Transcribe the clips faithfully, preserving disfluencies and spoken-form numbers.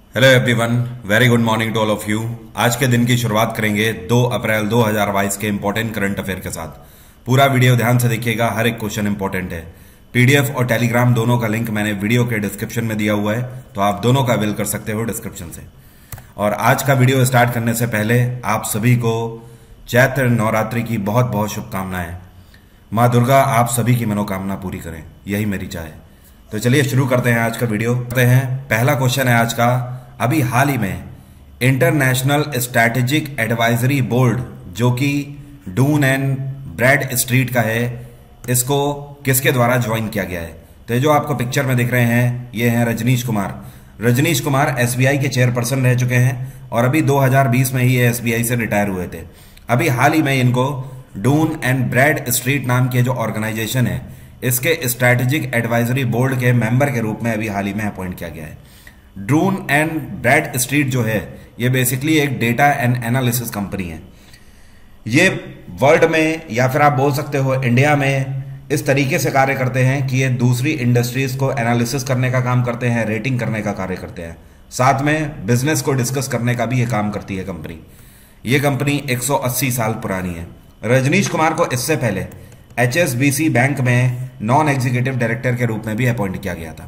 Hello everyone, very good morning to all of you. आज के दिन की शुरुआत करेंगे दो अप्रैल दो हज़ार बाईस के इंपॉर्टेंट करंट अफेयर के साथ। पूरा वीडियो ध्यान से देखिएगा, हर एक क्वेश्चन इंपॉर्टेंट है। पीडीएफ और टेलीग्राम दोनों का लिंक मैंने वीडियो के डिस्क्रिप्शन में दिया हुआ है, तो आप दोनों का अवेल कर सकते हो डिस्क्रिप्शन से। और आज का वीडियो स्टार्ट करने से पहले आप सभी को चैत्र नवरात्रि की बहुत बहुत शुभकामनाएं। माँ दुर्गा आप सभी की मनोकामना पूरी करें, यही मेरी चाह है। तो चलिए शुरू करते हैं आज का वीडियो। करते हैं पहला क्वेश्चन है आज का। अभी हाल ही में इंटरनेशनल स्ट्रैटेजिक एडवाइजरी बोर्ड, जो कि डून एंड ब्रैड स्ट्रीट का है, इसको किसके द्वारा ज्वाइन किया गया है? तो ये जो आपको पिक्चर में दिख रहे हैं, ये हैं रजनीश कुमार। रजनीश कुमार एसबीआई के चेयरपर्सन रह चुके हैं और अभी दो हज़ार बीस में ही ये एसबीआई से रिटायर हुए थे। अभी हाल ही में इनको डून एंड ब्रैड स्ट्रीट नाम की जो ऑर्गेनाइजेशन है, इसके स्ट्रैटेजिक एडवाइजरी बोर्ड के मेंबर के रूप में अभी हाल ही में अपॉइंट किया गया है। ड्रून एंड ब्रैड स्ट्रीट जो है, ये बेसिकली एक डेटा एंड एनालिसिस कंपनी है। ये वर्ल्ड में या फिर आप बोल सकते हो इंडिया में इस तरीके से कार्य करते हैं कि ये दूसरी इंडस्ट्रीज को एनालिसिस करने का काम करते हैं, रेटिंग करने का कार्य करते हैं, साथ में बिजनेस को डिस्कस करने का भी ये काम करती है कंपनी। ये कंपनी एक सौ अस्सी साल पुरानी है। रजनीश कुमार को इससे पहले एचएसबीसी बैंक में नॉन एग्जीक्यूटिव डायरेक्टर के रूप में भी अपॉइंट किया गया था।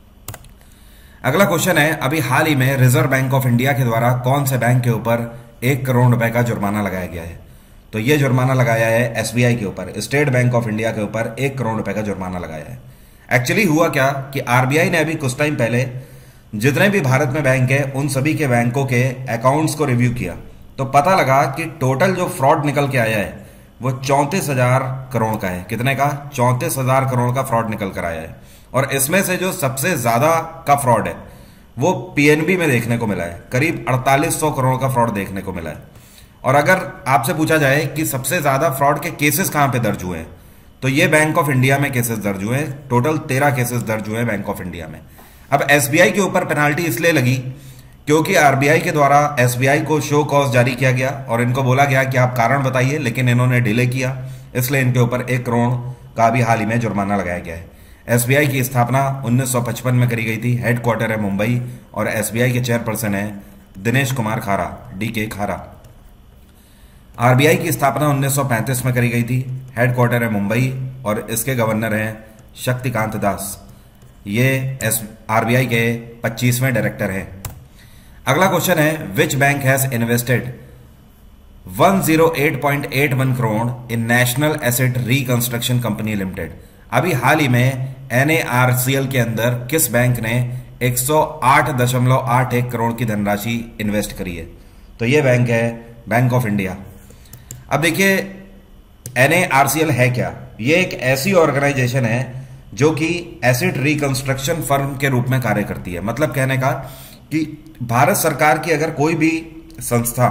अगला क्वेश्चन है, अभी हाल ही में रिजर्व बैंक ऑफ इंडिया के द्वारा कौन से बैंक के ऊपर एक करोड़ रुपए का जुर्माना लगाया गया है? तो यह जुर्माना लगाया है एसबीआई के ऊपर, स्टेट बैंक ऑफ इंडिया के ऊपर एक करोड़ रुपए का जुर्माना लगाया है। एक्चुअली हुआ क्या कि आरबीआई ने अभी कुछ टाइम पहले जितने भी भारत में बैंक है उन सभी के बैंकों के अकाउंट्स को रिव्यू किया, तो पता लगा कि टोटल जो फ्रॉड निकल के आया है वो चौंतीस हजार करोड़ का है। कितने का? चौंतीस हजार करोड़ का फ्रॉड निकल कर आया है। और इसमें से जो सबसे ज्यादा का फ्रॉड है वो पीएनबी में देखने को मिला है, करीब अड़तालीस सौ करोड़ का फ्रॉड देखने को मिला है। और अगर आपसे पूछा जाए कि सबसे ज्यादा फ्रॉड के केसेस कहां पे दर्ज हुए हैं, तो ये बैंक ऑफ इंडिया में केसेस दर्ज हुए हैं। टोटल तेरह केसेस दर्ज हुए हैं बैंक ऑफ इंडिया में। अब एसबीआई के ऊपर पेनाल्टी इसलिए लगी क्योंकि आरबीआई के द्वारा एसबीआई को शो कॉज जारी किया गया और इनको बोला गया कि आप कारण बताइए, लेकिन इन्होंने डिले किया, इसलिए इनके ऊपर एक करोड़ का भी हाल ही में जुर्माना लगाया गया है। एसबीआई की स्थापना उन्नीस सौ पचपन में करी गई थी। हेडक्वार्टर है मुंबई और एसबीआई के चेयरपर्सन है दिनेश कुमार खारा, डी के खारा। आरबीआई की स्थापना उन्नीस सौ पैंतीस में करी गई थी। हेडक्वार्टर है मुंबई और इसके गवर्नर हैं शक्तिकांत दास। ये एस आरबीआई के पच्चीसवें डायरेक्टर हैं। अगला क्वेश्चन है, विच बैंक हैज इन्वेस्टेड एक सौ आठ पॉइंट आठ एक crore in national asset reconstruction company limited? अभी हाल ही में एनएआरसीएल के अंदर किस बैंक ने एक सौ आठ दशमलव आठ एक करोड़ की धनराशि इन्वेस्ट करी है? तो यह बैंक है बैंक ऑफ इंडिया। अब देखिए एनएआरसीएल है क्या? यह एक ऐसी ऑर्गेनाइजेशन है जो कि एसेट रिकंस्ट्रक्शन फर्म के रूप में कार्य करती है। मतलब कहने का कि भारत सरकार की अगर कोई भी संस्था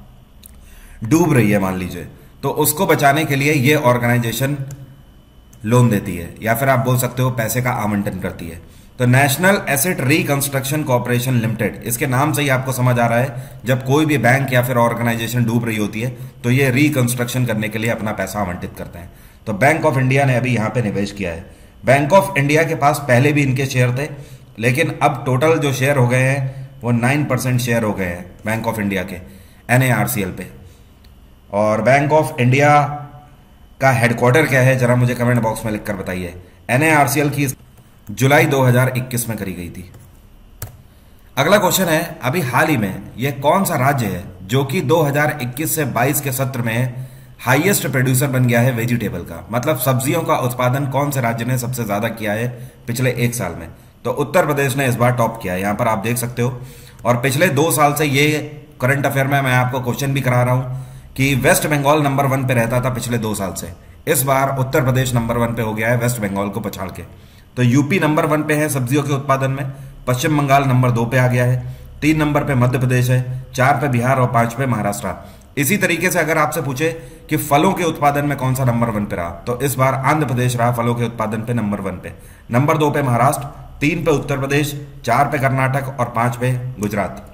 डूब रही है मान लीजिए, तो उसको बचाने के लिए यह ऑर्गेनाइजेशन लोन देती है, या फिर आप बोल सकते हो पैसे का आवंटन करती है। तो national asset reconstruction corporation limited, इसके नाम से ही आपको समझ आ रहा है जब कोई भी बैंक या फिर ऑर्गेनाइजेशन डूब रही होती है तो ये रिकंस्ट्रक्शन करने के लिए अपना पैसा आवंटित करते हैं। तो बैंक ऑफ इंडिया ने अभी यहां पे निवेश किया है। बैंक ऑफ इंडिया के पास पहले भी इनके शेयर थे, लेकिन अब टोटल जो शेयर हो गए हैं वो नाइन परसेंट शेयर हो गए हैं बैंक ऑफ इंडिया के एनएआरसीएल पे। और बैंक ऑफ इंडिया का हेडक्वार्टर क्या है, जरा मुझे कमेंट बॉक्स में लिखकर बताइए। एनएआरसीएल की जुलाई दो हज़ार इक्कीस में करी गई थी। अगला क्वेश्चन है, अभी हाल ही में यह कौन सा राज्य है जो कि दो हज़ार इक्कीस से बाईस के सत्र में हाईएस्ट प्रोड्यूसर बन गया है वेजिटेबल का? मतलब सब्जियों का उत्पादन कौन से राज्य ने सबसे ज्यादा किया है पिछले एक साल में? तो उत्तर प्रदेश ने इस बार टॉप किया है, यहां पर आप देख सकते हो। और पिछले दो साल से ये करंट अफेयर में मैं आपको क्वेश्चन भी करा रहा हूं कि वेस्ट बंगाल नंबर वन पे रहता था पिछले दो साल से, इस बार उत्तर प्रदेश नंबर वन पे हो गया है वेस्ट बंगाल को पछाड़ के। तो यूपी नंबर वन पे है सब्जियों के उत्पादन में, पश्चिम बंगाल नंबर दो पे आ गया है, तीन नंबर पे मध्य प्रदेश है, चार पे बिहार और पांच पे महाराष्ट्र। इसी तरीके से अगर आपसे पूछे कि फलों के उत्पादन में कौन सा नंबर वन पे रहा, तो इस बार आंध्र प्रदेश रहा फलों के उत्पादन पे नंबर वन पे, नंबर दो पे महाराष्ट्र, तीन पे उत्तर प्रदेश, चार पे कर्नाटक और पांच पे गुजरात।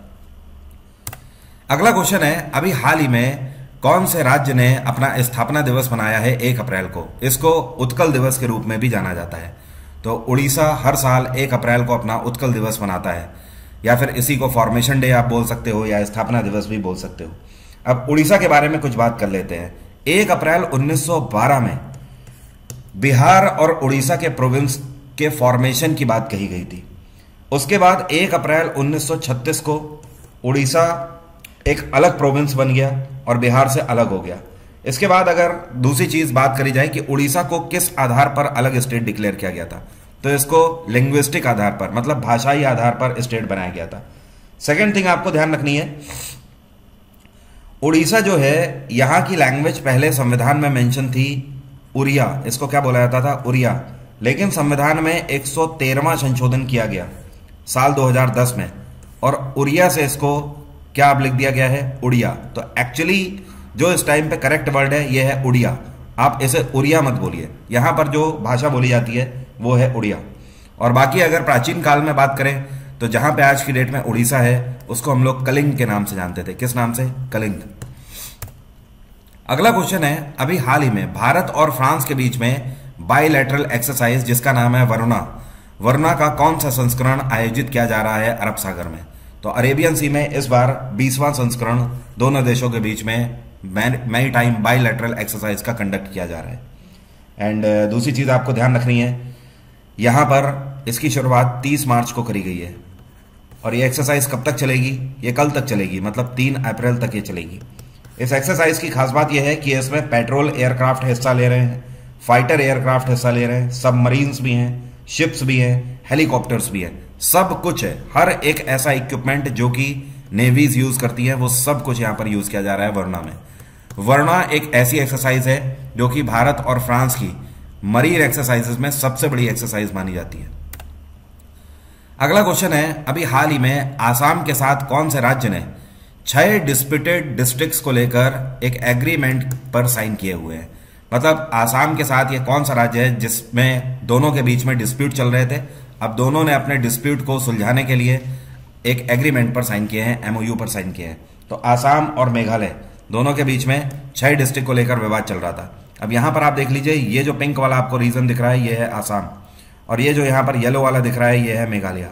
अगला क्वेश्चन है, अभी हाल ही में कौन से राज्य ने अपना स्थापना दिवस मनाया है एक अप्रैल को? इसको उत्कल दिवस के रूप में भी जाना जाता है। तो उड़ीसा हर साल एक अप्रैल को अपना उत्कल दिवस मनाता है। या फिर इसी को फॉर्मेशन डे आप बोल सकते हो या स्थापना दिवस भी बोल सकते हो। अब उड़ीसा के बारे में कुछ बात कर लेते हैं। एक अप्रैल उन्नीस सौ बारह में बिहार और उड़ीसा के प्रोविंस के फॉर्मेशन की बात कही गई थी। उसके बाद एक अप्रैल उन्नीस सौ छत्तीस को उड़ीसा एक अलग प्रोविंस बन गया और बिहार से अलग हो गया। इसके बाद अगर दूसरी चीज बात करी जाए कि उड़ीसा को किस आधार पर अलग स्टेट डिक्लेयर किया गया था, तो इसको लिंग्विस्टिक आधार पर, मतलब भाषाई आधार पर स्टेट बनाया गया था। सेकेंड थिंग आपको ध्यान रखनी है, उड़ीसा जो है यहां की लैंग्वेज पहले संविधान में मेंशन थी उड़िया, इसको क्या बोला जाता था, उड़िया। लेकिन संविधान में एक सौ तेरहवां संशोधन किया गया साल दो हज़ार दस में और उड़िया से इसको क्या अब लिख दिया गया है, उड़िया। तो एक्चुअली जो इस टाइम पे करेक्ट वर्ड है ये है उड़िया। आप इसे उड़िया मत बोलिए, यहां पर जो भाषा बोली जाती है वो है उड़िया। और बाकी अगर प्राचीन काल में बात करें तो जहां पे आज की डेट में उड़ीसा है उसको हम लोग कलिंग के नाम से जानते थे। किस नाम से, कलिंग। अगला क्वेश्चन है, अभी हाल ही में भारत और फ्रांस के बीच में बायलैटरल एक्सरसाइज जिसका नाम है वरुणा, वरुणा का कौन सा संस्करण आयोजित किया जा रहा है अरब सागर में। तो अरेबियन सी में इस बार बीसवां संस्करण दोनों देशों के बीच में मैरी टाइम बायलैटरल एक्सरसाइज का कंडक्ट किया जा रहा है। एंड uh, दूसरी चीज आपको ध्यान रखनी है, यहां पर इसकी शुरुआत तीस मार्च को करी गई है और ये एक्सरसाइज कब तक चलेगी, ये कल तक चलेगी, मतलब तीन अप्रैल तक ये चलेगी। इस एक्सरसाइज की खास बात यह है कि इसमें पेट्रोल एयरक्राफ्ट हिस्सा ले रहे हैं, फाइटर एयरक्राफ्ट हिस्सा ले रहे हैं, सबमरीन्स भी हैं, शिप्स भी हैं, हेलीकॉप्टर्स भी हैं, सब कुछ है। हर एक ऐसा इक्विपमेंट जो कि नेवीज यूज करती है वो सब कुछ यहां पर यूज किया जा रहा है वरुणा में। वरुणा एक ऐसी एक्सरसाइज है जो कि भारत और फ्रांस की मरीन एक्सरसाइजेस में सबसे बड़ी एक्सरसाइज मानी जाती है। अगला क्वेश्चन है, अभी हाल ही में आसाम के साथ कौन से राज्य ने छह डिस्प्यूटेड डिस्ट्रिक्ट्स को लेकर एक एग्रीमेंट पर साइन किए हुए हैं। मतलब आसाम के साथ ये कौन सा राज्य है जिसमें दोनों के बीच में डिस्प्यूट चल रहे थे, अब दोनों ने अपने डिस्प्यूट को सुलझाने के लिए एक एग्रीमेंट पर साइन किए हैं, एमओयू पर साइन किए हैं। तो आसाम और मेघालय दोनों के बीच में छह डिस्ट्रिक्ट को लेकर विवाद चल रहा था। अब यहां पर आप देख लीजिए, ये जो पिंक वाला आपको रीजन दिख रहा है ये है आसाम और ये जो यहां पर येलो वाला दिख रहा है ये है मेघालय।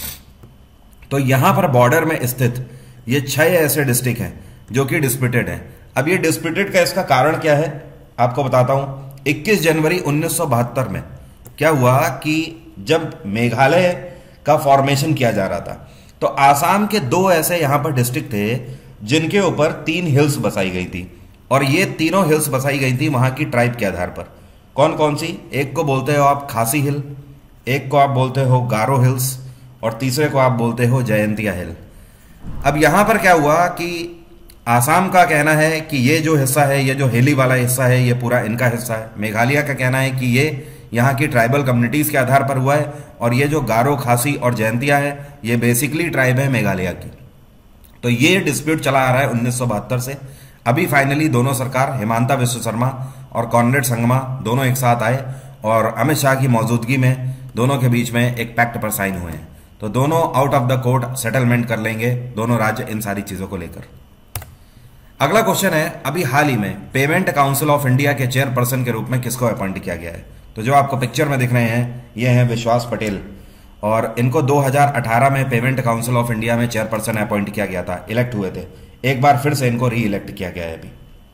तो यहां पर बॉर्डर में स्थित ये छह ऐसे डिस्ट्रिक्ट हैं जो कि डिस्प्यूटेड हैं। अब ये डिस्प्यूटेड का इसका कारण क्या है आपको बताता हूं। इक्कीस जनवरी उन्नीस सौ बहत्तर में क्या हुआ कि जब मेघालय का फॉर्मेशन किया जा रहा था तो आसाम के दो ऐसे यहां पर डिस्ट्रिक्ट थे जिनके ऊपर तीन हिल्स बसाई गई थी और ये तीनों हिल्स बसाई गई थी वहां की ट्राइब के आधार पर। कौन कौन सी, एक को बोलते हो आप खासी हिल, एक को आप बोलते हो गारो हिल्स और तीसरे को आप बोलते हो जयंतिया हिल। अब यहां पर क्या हुआ कि आसाम का कहना है कि ये जो हिस्सा है, ये जो हिली वाला हिस्सा है, ये पूरा इनका हिस्सा है। मेघालय का कहना है कि ये यहाँ की ट्राइबल कम्युनिटीज के आधार पर हुआ है और ये जो गारो, खासी और जयंतिया है ये बेसिकली ट्राइब है मेघालय की। तो ये डिस्प्यूट चला आ रहा है उन्नीस सौ बहत्तर से। अभी फाइनली दोनों सरकार, हिमांता विश्व शर्मा और कॉनरेड संगमा दोनों एक साथ आए और अमित शाह की मौजूदगी में दोनों के बीच में एक पैक्ट पर साइन हुए हैं। तो दोनों out of the court settlement कर लेंगे दोनों राज्य इन सारी चीजों को लेकर। अगला क्वेश्चन है, अभी हाल ही में पेमेंट काउंसिल ऑफ इंडिया के चेयरपर्सन के रूप में किसको अपॉइंट किया गया है। तो जो आपको पिक्चर में दिख रहे हैं ये हैं विश्वास पटेल और इनको दो हज़ार अठारह में पेमेंट काउंसिल ऑफ इंडिया में चेयरपर्सन अपॉइंट किया गया था, इलेक्ट हुए थे। एक बार फिर से इनको री इलेक्ट किया गया है अभी।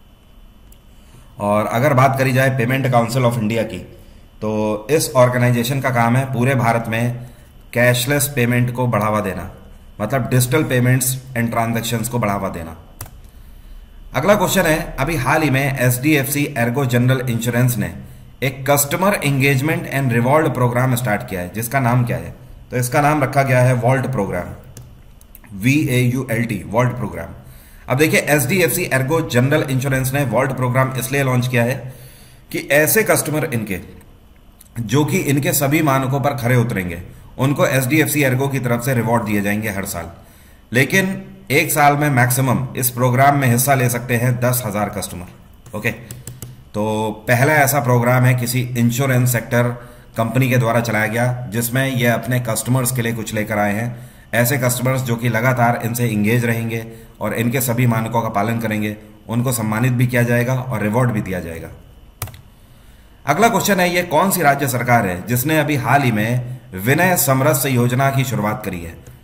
और अगर बात करी जाए पेमेंट काउंसिल ऑफ इंडिया की तो इस ऑर्गेनाइजेशन का काम है पूरे भारत में कैशलेस पेमेंट को बढ़ावा देना, मतलब डिजिटल पेमेंट्स एंड ट्रांजैक्शंस को बढ़ावा देना। अगला क्वेश्चन है, अभी हाल ही में एचडीएफसी एर्गो जनरल इंश्योरेंस ने एक customer engagement and reward program start किया है जिसका नाम क्या है। तो इसका नाम रखा गया है vault program, V A U L T, vault program. अब देखिए एचडीएफसी एर्गो जनरल इंश्योरेंस ने वॉल्ट प्रोग्राम इसलिए लॉन्च किया है कि ऐसे कस्टमर इनके जो कि इनके सभी मानकों पर खरे उतरेंगे उनको एचडीएफसी एर्गो की तरफ से रिवॉर्ड दिए जाएंगे हर साल। लेकिन एक साल में मैक्सिमम इस प्रोग्राम में हिस्सा ले सकते हैं दस हजार कस्टमर। ओके, तो पहला ऐसा प्रोग्राम है किसी इंश्योरेंस सेक्टर कंपनी के द्वारा चलाया गया जिसमें ये अपने कस्टमर्स के लिए कुछ लेकर आए हैं। ऐसे कस्टमर्स जो कि लगातार इनसे इंगेज रहेंगे और इनके सभी मानकों का पालन करेंगे उनको सम्मानित भी किया जाएगा और रिवॉर्ड भी दिया जाएगा। अगला क्वेश्चन है, ये कौन सी राज्य सरकार है जिसने अभी हाल ही में विनय समरस योजना की शुरुआत करी है।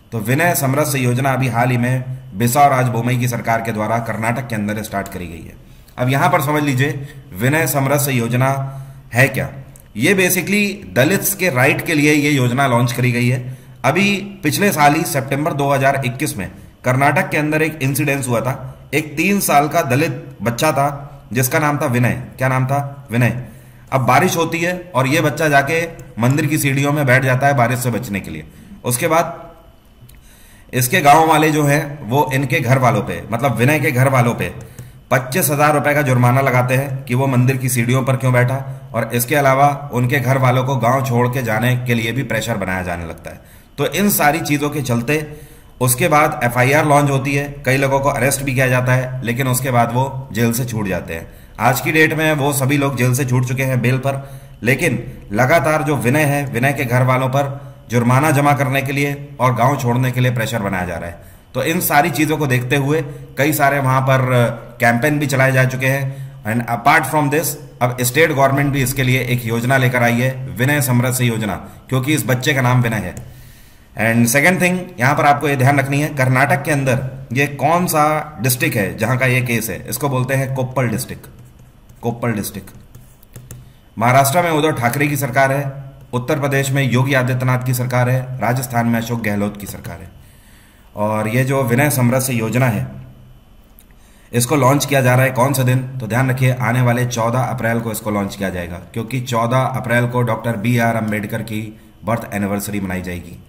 तो विनय समरस योजना अभी हाल ही में बिसाव राजबोमई की सरकार के द्वारा कर्नाटक के अंदर स्टार्ट करी गई है। अब यहां पर समझ लीजिए विनय समरस योजना है क्या। ये बेसिकली दलित्स के राइट के लिए ये योजना लॉन्च करी गई है। अभी पिछले साल ही सितंबर दो हज़ार इक्कीस में कर्नाटक के अंदर एक इंसिडेंस हुआ था। एक तीन साल का दलित बच्चा था जिसका नाम था विनय। क्या नाम था? विनय। अब बारिश होती है और ये बच्चा जाके मंदिर की सीढ़ियों में बैठ जाता है बारिश से बचने के लिए। उसके बाद इसके गांव वाले जो है वो इनके घर वालों पे, मतलब विनय के घर वालों पे पच्चीस हजार रुपए का जुर्माना लगाते हैं कि वो मंदिर की सीढ़ियों पर क्यों बैठा, और इसके अलावा उनके घर वालों को गांव छोड़ के जाने के लिए भी प्रेशर बनाया जाने लगता है। तो इन सारी चीजों के चलते उसके बाद एफ आई आर लॉन्च होती है, कई लोगों को अरेस्ट भी किया जाता है, लेकिन उसके बाद वो जेल से छूट जाते हैं। आज की डेट में वो सभी लोग जेल से छूट चुके हैं बेल पर, लेकिन लगातार जो विनय है, विनय के घर वालों पर जुर्माना जमा करने के लिए और गांव छोड़ने के लिए प्रेशर बनाया जा रहा है। तो इन सारी चीजों को देखते हुए कई सारे वहां पर कैंपेन भी चलाए जा चुके हैं। एंड अपार्ट फ्रॉम दिस अब स्टेट गवर्नमेंट भी इसके लिए एक योजना लेकर आई है, विनय समरस योजना, क्योंकि इस बच्चे का नाम विनय है। एंड सेकेंड थिंग यहां पर आपको ये ध्यान रखनी है, कर्नाटक के अंदर ये कौन सा डिस्ट्रिक्ट है जहां का ये केस है। इसको बोलते हैं कोप्पल डिस्ट्रिक्ट। कोप्पल डिस्ट्रिक्ट। महाराष्ट्र में उद्धव ठाकरे की सरकार है, उत्तर प्रदेश में योगी आदित्यनाथ की सरकार है, राजस्थान में अशोक गहलोत की सरकार है। और ये जो विनय समरस योजना है इसको लॉन्च किया जा रहा है कौन से दिन? तो ध्यान रखिए आने वाले चौदह अप्रैल को इसको लॉन्च किया जाएगा, क्योंकि चौदह अप्रैल को डॉक्टर बी आर अम्बेडकर की बर्थ एनिवर्सरी मनाई जाएगी।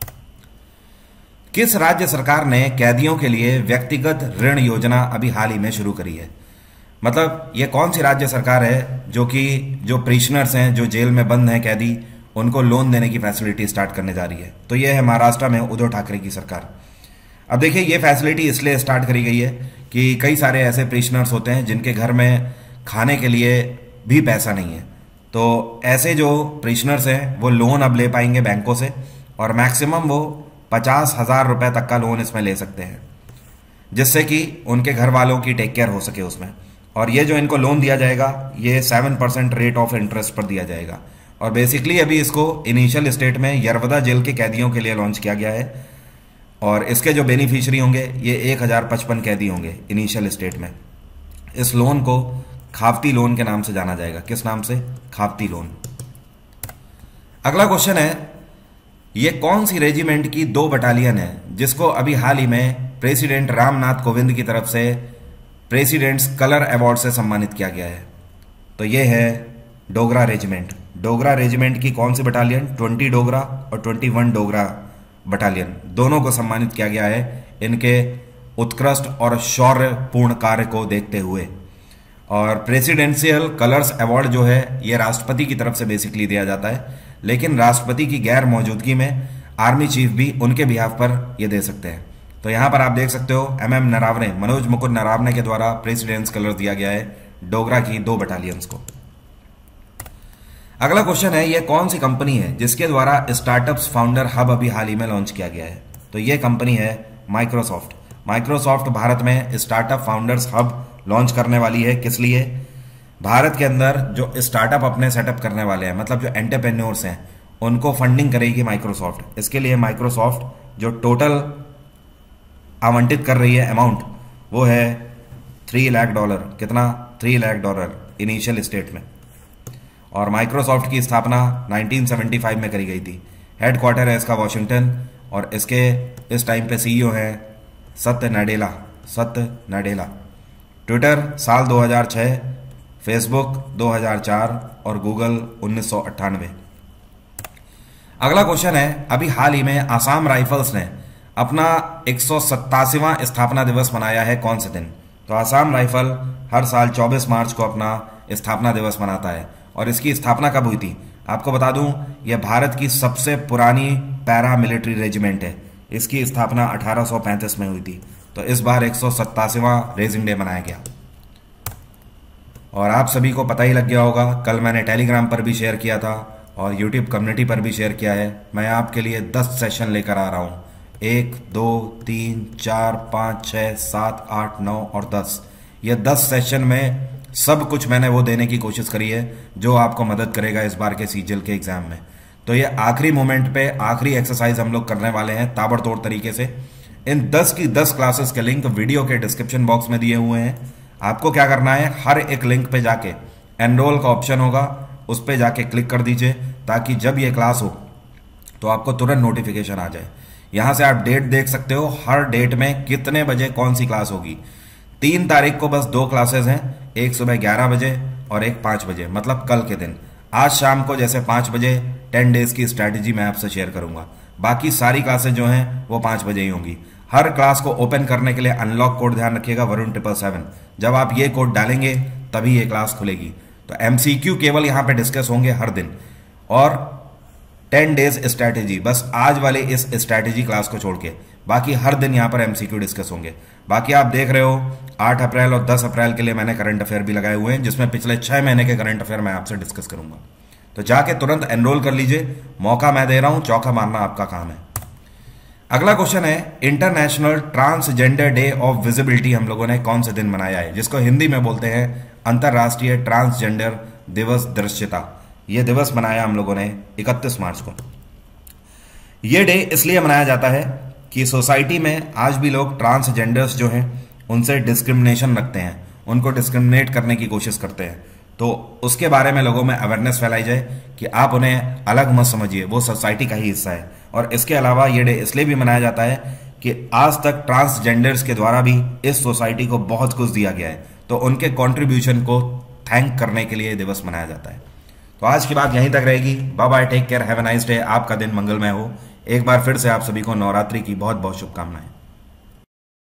किस राज्य सरकार ने कैदियों के लिए व्यक्तिगत ऋण योजना अभी हाल ही में शुरू करी है? मतलब ये कौन सी राज्य सरकार है जो कि जो प्रिजनर्स हैं, जो जेल में बंद हैं कैदी, उनको लोन देने की फैसिलिटी स्टार्ट करने जा रही है? तो ये है महाराष्ट्र में उद्धव ठाकरे की सरकार। अब देखिए ये फैसिलिटी इसलिए स्टार्ट करी गई है कि कई सारे ऐसे प्रिजनर्स होते हैं जिनके घर में खाने के लिए भी पैसा नहीं है। तो ऐसे जो प्रिजनर्स हैं वो लोन अब ले पाएंगे बैंकों से, और मैक्सिमम वो पचास हजार रुपए तक का लोन इसमें ले सकते हैं, जिससे कि उनके घर वालों की टेक केयर हो सके उसमें। और ये जो इनको लोन दिया जाएगा ये seven percent rate of interest पर दिया जाएगा। और बेसिकली अभी इसको इनिशियल स्टेट में यरवदा जेल के कैदियों के लिए लॉन्च किया गया है, और इसके जो बेनिफिशियरी होंगे ये एक हजार पचपन कैदी होंगे इनिशियल स्टेट में। इस लोन को खावती लोन के नाम से जाना जाएगा। किस नाम से? खावती लोन। अगला क्वेश्चन है, ये कौन सी रेजिमेंट की दो बटालियन है जिसको अभी हाल ही में प्रेसिडेंट रामनाथ कोविंद की तरफ से प्रेसिडेंट्स कलर अवार्ड से सम्मानित किया गया है? तो ये है डोगरा रेजिमेंट। डोगरा रेजिमेंट की कौन सी बटालियन? ट्वेंटी डोगरा और ट्वेंटी वन डोगरा बटालियन, दोनों को सम्मानित किया गया है इनके उत्कृष्ट और शौर्यपूर्ण कार्य को देखते हुए। और प्रेसिडेंशियल कलर्स अवार्ड जो है ये राष्ट्रपति की तरफ से बेसिकली दिया जाता है, लेकिन राष्ट्रपति की गैर मौजूदगी में आर्मी चीफ भी उनके बिहाफ पर ये दे सकते हैं। तो यहां पर आप देख सकते हो एम एम नरावने, मनोज मुकुंद नरावने के द्वारा प्रेसिडेंस कलर दिया गया है डोगरा की दो बटालियंस को। अगला क्वेश्चन है, ये कौन सी कंपनी है जिसके द्वारा स्टार्टअप्स फाउंडर हब अभी हाल ही में लॉन्च किया गया है? तो ये कंपनी है माइक्रोसॉफ्ट। माइक्रोसॉफ्ट भारत में स्टार्टअप फाउंडर्स हब लॉन्च करने वाली है। किस लिए? भारत के अंदर जो स्टार्टअप अपने सेटअप करने वाले हैं, मतलब जो एंटरप्रेन्योर्स हैं, उनको फंडिंग करेगी माइक्रोसॉफ्ट। इसके लिए माइक्रोसॉफ्ट जो टोटल आवंटित कर रही है अमाउंट वो है थ्री लाख डॉलर। कितना? Three lakh dollar initial state में। और माइक्रोसॉफ्ट की स्थापना नाइनटीन सेवेंटी फाइव में करी गई थी। हेडक्वार्टर है इसका वॉशिंगटन, और इसके इस टाइम पे सीईओ हैं सत्य नाडेला। सत्य नाडेला। ट्विटर साल दो हज़ार छह, फेसबुक दो हज़ार चार और गूगल उन्नीस सौ अट्ठानवे। अगला क्वेश्चन है, अभी हाल ही में आसाम राइफल्स ने अपना एक सौ सत्तासीवां स्थापना दिवस मनाया है कौन से दिन? तो आसाम राइफल हर साल चौबीस मार्च को अपना स्थापना दिवस मनाता है। और इसकी स्थापना कब हुई थी? आपको बता दूं, यह भारत की सबसे पुरानी पैरा मिलिट्री रेजिमेंट है। इसकी स्थापना अठारह सौ पैंतीस में हुई थी। तो इस बार एक सौ सत्तासीवां रेजिंग डे मनाया गया। और आप सभी को पता ही लग गया होगा, कल मैंने टेलीग्राम पर भी शेयर किया था और यूट्यूब कम्युनिटी पर भी शेयर किया है। मैं आपके लिए दस सेशन लेकर आ रहा हूँ। एक, दो, तीन, चार, पाँच, छः, सात, आठ, नौ और दस। ये दस सेशन में सब कुछ मैंने वो देने की कोशिश करी है जो आपको मदद करेगा इस बार के सीजीएल के एग्जाम में। तो ये आखिरी मोमेंट पे आखिरी एक्सरसाइज हम लोग करने वाले हैं ताबड़तोड़ तरीके से। इन दस की दस क्लासेस के लिंक वीडियो के डिस्क्रिप्शन बॉक्स में दिए हुए हैं। आपको क्या करना है, हर एक लिंक पे जाके एनरोल का ऑप्शन होगा, उस पे जाके क्लिक कर दीजिए ताकि जब ये क्लास हो तो आपको तुरंत नोटिफिकेशन आ जाए। यहां से आप डेट देख सकते हो, हर डेट में कितने बजे कौन सी क्लास होगी। तीन तारीख को बस दो क्लासेस हैं, एक सुबह ग्यारह बजे और एक पांच बजे, मतलब कल के दिन। आज शाम को जैसे पांच बजे टेन डेज की स्ट्रैटेजी मैं आपसे शेयर करूंगा। बाकी सारी क्लासेस जो हैं वो पांच बजे ही होंगी। हर क्लास को ओपन करने के लिए अनलॉक कोड ध्यान रखिएगा, वरुण ट्रिपल सेवन। जब आप ये कोड डालेंगे तभी ये क्लास खुलेगी। तो एमसीक्यू केवल यहां पे डिस्कस होंगे हर दिन, और टेन डेज स्ट्रैटेजी बस आज वाले इस स्ट्रैटेजी क्लास को छोड़ के, बाकी हर दिन यहां पर एमसीक्यू डिस्कस होंगे। बाकी आप देख रहे हो आठ अप्रैल और दस अप्रैल के लिए मैंने करंट अफेयर भी लगाए हुए हैं, जिसमें पिछले छह महीने के करंट अफेयर मैं आपसे डिस्कस करूंगा। तो जाके तुरंत एनरोल कर लीजिए, मौका मैं दे रहा हूं, चौका मारना आपका काम है। अगला क्वेश्चन है, international transgender day of visibility हम लोगों ने कौन से दिन मनाया है, जिसको हिंदी में बोलते हैं अंतरराष्ट्रीय ट्रांसजेंडर दिवस दृश्यता। यह दिवस मनाया हम लोगों ने इकतीस मार्च को। यह डे इसलिए मनाया जाता है कि सोसाइटी में आज भी लोग ट्रांसजेंडर्स जो हैं उनसे डिस्क्रिमिनेशन रखते हैं, उनको डिस्क्रिमिनेट करने की कोशिश करते हैं। तो उसके बारे में लोगों में अवेयरनेस फैलाई जाए कि आप उन्हें अलग मत समझिए, वो सोसाइटी का ही हिस्सा है। और इसके अलावा ये डे इसलिए भी मनाया जाता है कि आज तक ट्रांसजेंडर्स के द्वारा भी इस सोसाइटी को बहुत कुछ दिया गया है, तो उनके कॉन्ट्रीब्यूशन को थैंक करने के लिए दिवस मनाया जाता है। तो आज की बात यहीं तक रहेगी। Bye bye, take care, have a nice day. आपका दिन मंगलमय हो। एक बार फिर से आप सभी को नवरात्रि की बहुत बहुत शुभकामनाएं।